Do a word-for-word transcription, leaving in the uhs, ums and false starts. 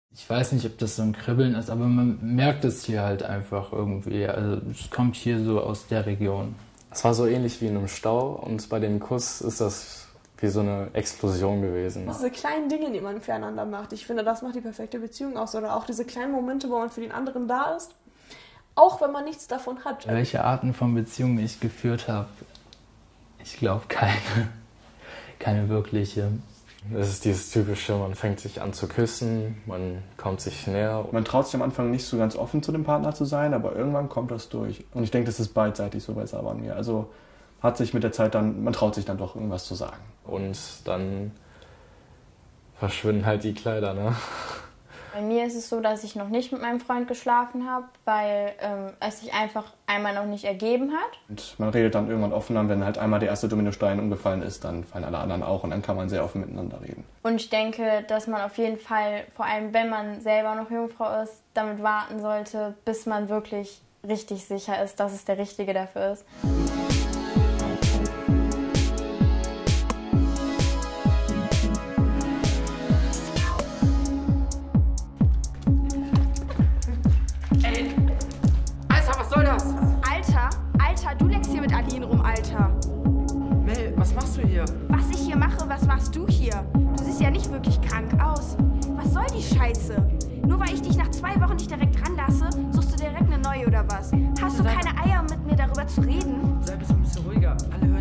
Ich weiß nicht, ob das so ein Kribbeln ist, aber man merkt es hier halt einfach irgendwie. Also es kommt hier so aus der Region. Es war so ähnlich wie in einem Stau und bei dem Kuss ist das wie so eine Explosion gewesen. Diese kleinen Dinge, die man füreinander macht, ich finde, das macht die perfekte Beziehung aus. Oder auch diese kleinen Momente, wo man für den anderen da ist, auch wenn man nichts davon hat. Welche Arten von Beziehungen ich geführt habe, ich glaube keine. Keine wirkliche. Das ist dieses typische, man fängt sich an zu küssen, man kommt sich näher. Man traut sich am Anfang nicht so ganz offen zu dem Partner zu sein, aber irgendwann kommt das durch. Und ich denke, das ist beidseitig so bei Saba und mir. Also hat sich mit der Zeit dann, man traut sich dann doch irgendwas zu sagen. Und dann verschwinden halt die Kleider, ne? Bei mir ist es so, dass ich noch nicht mit meinem Freund geschlafen habe, weil ähm, es sich einfach einmal noch nicht ergeben hat. Und man redet dann irgendwann offener, wenn halt einmal der erste Dominostein umgefallen ist, dann fallen alle anderen auch und dann kann man sehr offen miteinander reden. Und ich denke, dass man auf jeden Fall, vor allem wenn man selber noch Jungfrau ist, damit warten sollte, bis man wirklich richtig sicher ist, dass es der Richtige dafür ist. Mel, was machst du hier? Was ich hier mache, was machst du hier? Du siehst ja nicht wirklich krank aus. Was soll die Scheiße? Nur weil ich dich nach zwei Wochen nicht direkt ranlasse, suchst du direkt eine neue oder was? Hast du keine Eier, um mit mir darüber zu reden? Sei ein bisschen ruhiger. Alle hören